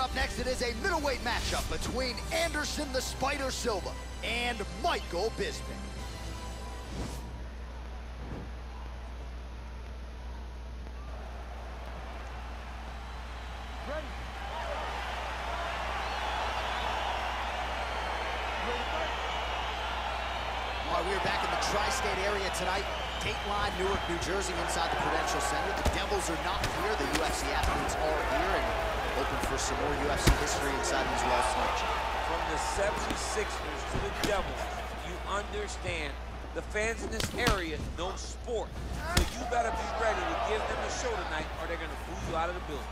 Up next, it is a middleweight matchup between Anderson the Spider Silva and Michael Bisping. All right, we are back in the tri-state area tonight. Dateline, Newark, New Jersey, inside the Prudential Center. The Devils are not here. The UFC athletes are here and open for some more UFC history inside these walls tonight. From the 76ers to the Devils, you understand the fans in this area know sport. So you better be ready to give them a show tonight or they're going to boo you out of the building.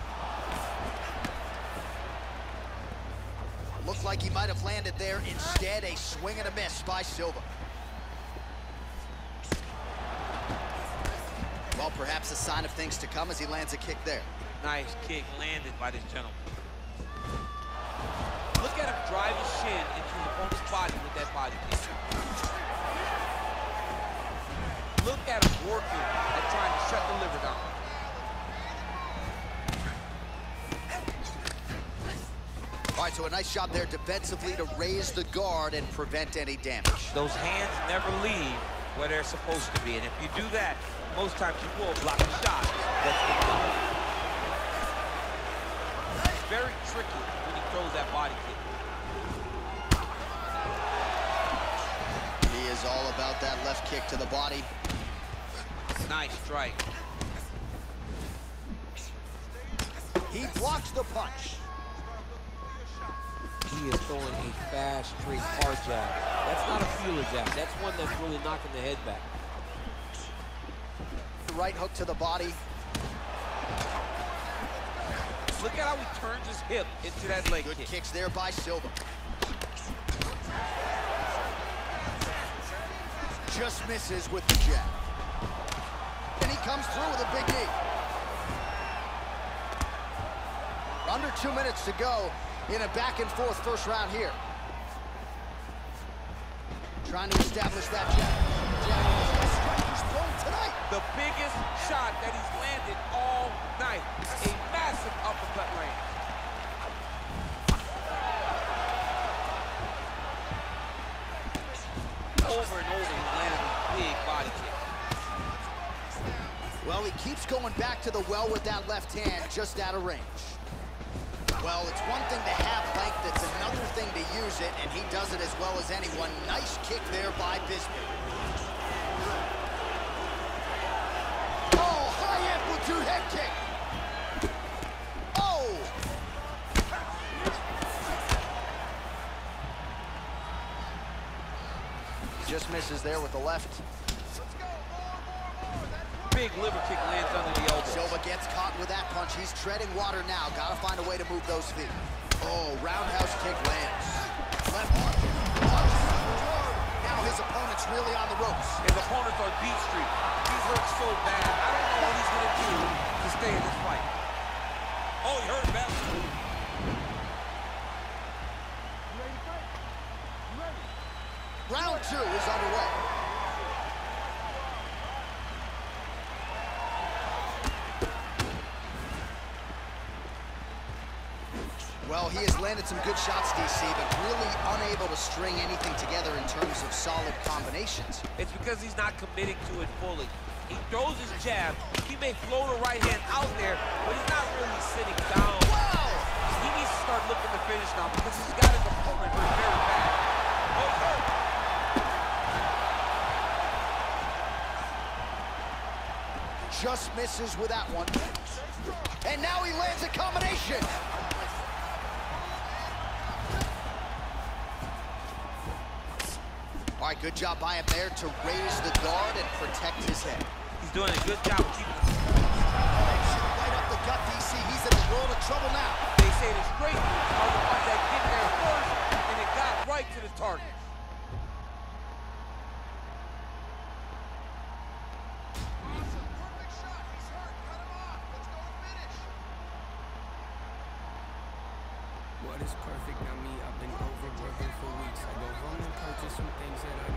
Looked like he might have landed there. Instead, a swing and a miss by Silva. Well, perhaps a sign of things to come as he lands a kick there. Nice kick landed by this gentleman. Look at him drive his shin into the opponent's body with that body kick. Look at him working at trying to shut the liver down. All right, so a nice job there defensively to raise the guard and prevent any damage. Those hands never leave where they're supposed to be, and if you do that, most times you will block a shot that's incoming. It's very tricky when he throws that body kick. He is all about that left kick to the body. Nice strike. He blocks the punch. He is throwing a fast, straight, hard jab. That's not a feeler jab. That's one that's really knocking the head back. Right hook to the body. Look at how he turns his hip into that leg Good kick. kicks there by Silva. Just misses with the jab. And he comes through with a big knee. Under 2 minutes to go in a back-and-forth first round here. Trying to establish that jab. Strike he's thrown tonight. The biggest shot that he's landed all night. A massive uppercut land. Over and over, he's landed a big body kick. Well, he keeps going back to the well with that left hand, just out of range. Well, it's one thing to have length, it's another thing to use it, and he does it as well as anyone. Nice kick there by Bisping. Oh, high amplitude head kick. Oh! Just misses there with the left. Big liver kick lands under the elbow. Silva gets caught with that punch. He's treading water now. Gotta find a way to move those feet. Oh, roundhouse kick lands. Left hook. Now his opponent's really on the ropes. His opponent's on Beat Street. He's hurt so bad. I don't know what he's gonna do to stay in this fight. Oh, he hurt bad. Round 2 is underway. Well, he has landed some good shots, DC, but really unable to string anything together in terms of solid combinations. It's because he's not committing to it fully. He throws his jab. He may float a right hand out there, but he's not really sitting down. Wow! He needs to start looking to finish now because he's got his opponent hurt very bad. Oh, he's hurt. Just misses with that one. And now he lands a combination. All right, good job by him there to raise the guard and protect his head. He's doing a good job of keeping Right up the gut, DC. He's in a world of trouble now. They say the straight moves are the ones that get there first, and it got right to the target. What is perfect? Not me. I've been overworking for weeks. I go home and purchase some things that I